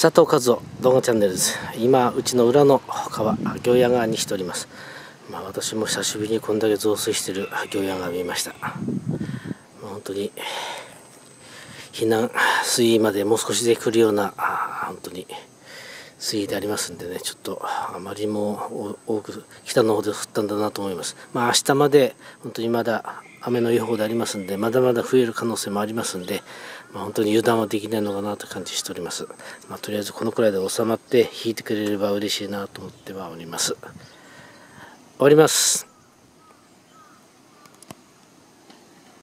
佐藤和夫動画チャンネルです。今うちの裏の川行屋川にしております。私も久しぶりにこんだけ増水している行屋川見ました。本当に避難水位までもう少しで来るような本当に水位でありますんでね、ちょっとあまりも多く北の方で降ったんだなと思います。明日まで本当にまだ雨の予報でありますんで、まだまだ増える可能性もありますんで、本当に油断はできないのかなという感じしております。とりあえずこのくらいで収まって引いてくれれば嬉しいなと思ってはおります。終わります。